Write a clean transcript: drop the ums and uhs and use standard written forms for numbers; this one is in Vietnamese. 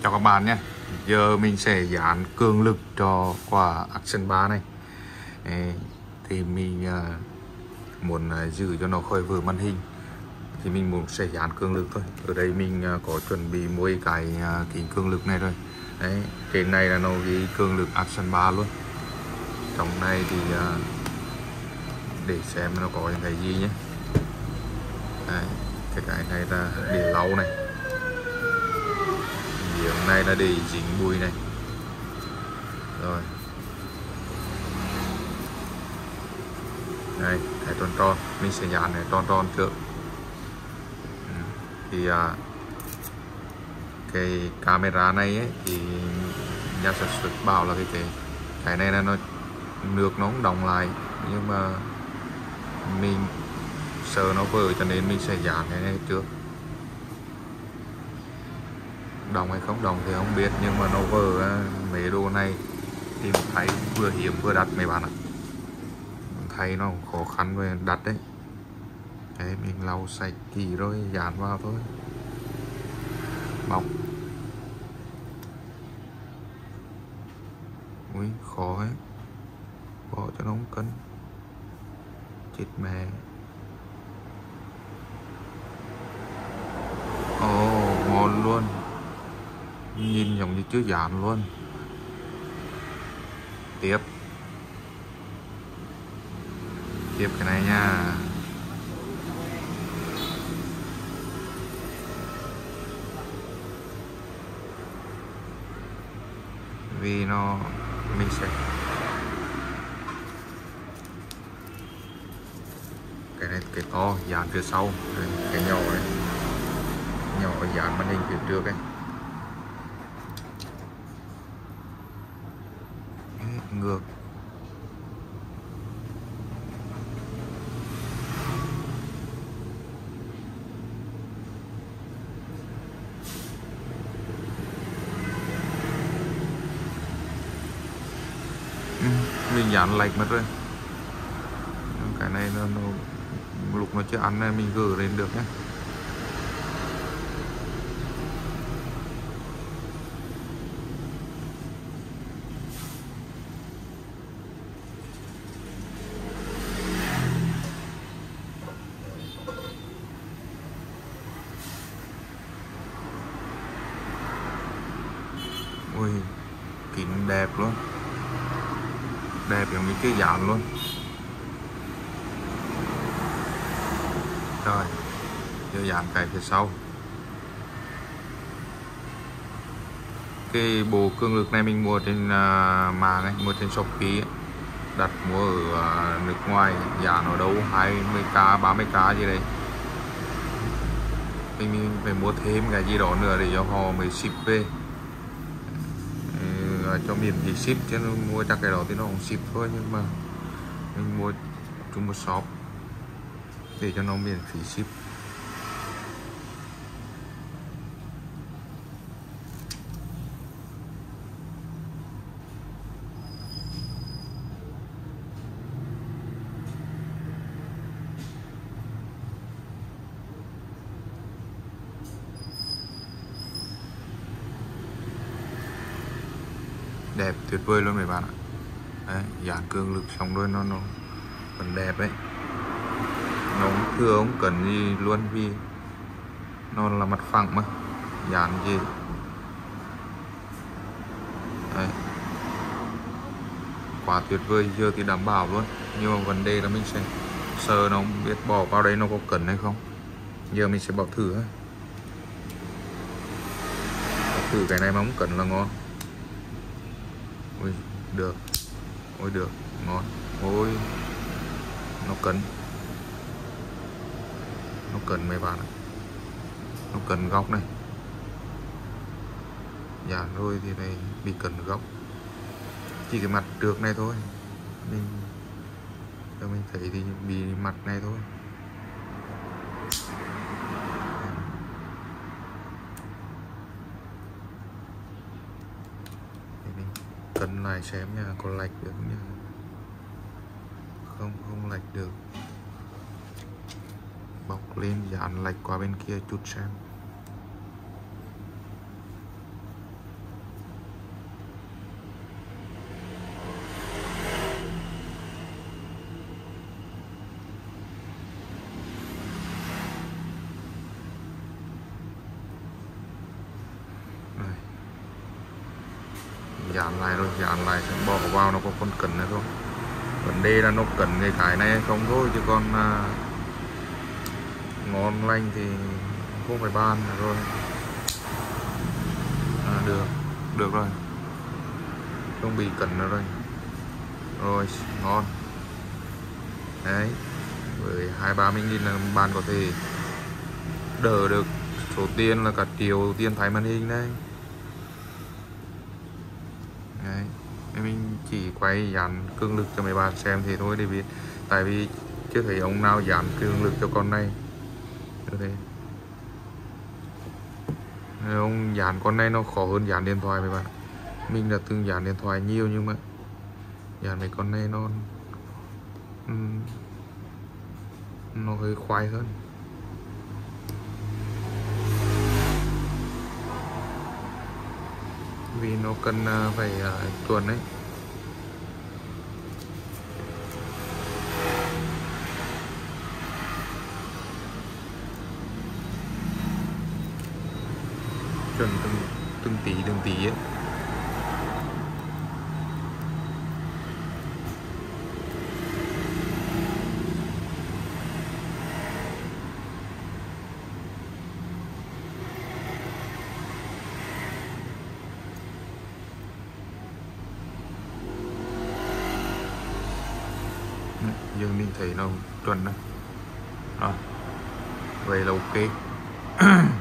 Chào các bạn nhé. Giờ mình sẽ dán cường lực cho quả Action 3 này. Thì mình muốn giữ cho nó khỏi vỡ màn hình thì mình sẽ dán cường lực thôi. Ở đây mình có chuẩn bị mỗi cái kính cường lực này rồi. Đấy, trên này là nó ghi cường lực Action 3 luôn. Trong này thì để xem nó có những cái gì nhé. Đấy, cái này là để lau này. Miếng này là để dính bụi này. Rồi. Đây, cái tròn tròn, mình sẽ dán cái tròn tròn trước. Thì cái camera này ấy, thì nhà sản xuất bảo là cái này là nó nước nó không đọng lại, nhưng mà mình sợ nó vỡ cho nên mình sẽ dán cái này trước. Đồng hay không đồng thì không biết, nhưng mà nó vỡ mấy đồ này thì thấy vừa hiếm vừa đắt mấy bạn ạ. Thấy nó khó khăn về đắt đấy. Đấy, mình lau sạch kỹ rồi dán vào thôi. Bọc. Ui, khó ấy. Bỏ cho nó không cân. Chết mẹ. Ồ, ngon luôn. Nhìn giống như chưa dán luôn. Tiếp cái này nha. Vì mình sẽ cái này cái to dán phía sau, cái nhỏ này nhỏ dán màn hình phía trước ấy. Ngược. Mình dán lệch mất rồi. Cái này nó lúc nó chưa ăn này mình gỡ lên được nhé. Ui, kính đẹp luôn. Đẹp giống như cái dán luôn. Rồi, giờ dán cái phía sau. Cái bộ cường lực này mình mua trên mạng ấy, mua trên Shopee ấy. Đặt mua ở nước ngoài, giá ở đâu 20k, 30k gì đấy. Mình phải mua thêm cái gì đó nữa để cho họ mới ship về. Cho miền thì ship, chứ mua chắc cái đó thì nó không ship thôi, nhưng mà mình mua chung một shop để cho nó miễn phí ship. Đẹp tuyệt vời luôn mấy bạn ạ. Đấy, dán cường lực xong rồi nó vẫn đẹp đấy. Nó không thừa không cần gì luôn, vì nó là mặt phẳng mà, dán gì. Đấy, quá tuyệt vời. Giờ thì đảm bảo luôn, nhưng mà vấn đề là mình sẽ sợ nó không biết bỏ vào đây nó có cần hay không. Giờ mình sẽ bỏ thử ấy. Bỏ thử cái này mà không cần là ngon. Ui, được. Ôi được, ngon. Ôi, nó cần mấy bạn ạ. Nó cần góc này. Dán rồi thì này bị cần góc. Chỉ cái mặt trước này thôi. Mình thấy thì bị mặt này thôi. Cân lại xem nha, có lệch được nha. Không lệch được. Bọc lên dán lệch qua bên kia chút xem. dán lại rồi, dán lại xong bỏ vào nó có con cần hay không. Vấn đề là nó cần cái này hay không thôi, chứ còn ngon lành thì không phải bàn rồi. Được rồi, không bị cần nữa rồi. Rồi ngon đấy, với 20-30 nghìn là bạn có thể đỡ được số tiền là cả triệu tiền thay màn hình đấy. Đấy, mình chỉ quay dán cương lực cho mấy bạn xem thì thôi để biết, tại vì chưa thấy ông nào dán cương lực cho con này. Thế ông dán con này nó khó hơn dán điện thoại mấy bạn. Mình đã từng dán điện thoại nhiều nhưng mà dán mấy con này nó hơi khoái hơn. Vì nó cần phải chuẩn đấy. Chuẩn từng tí ấy. Nhưng mình thấy nó chuẩn đó. Rồi, vậy là ok.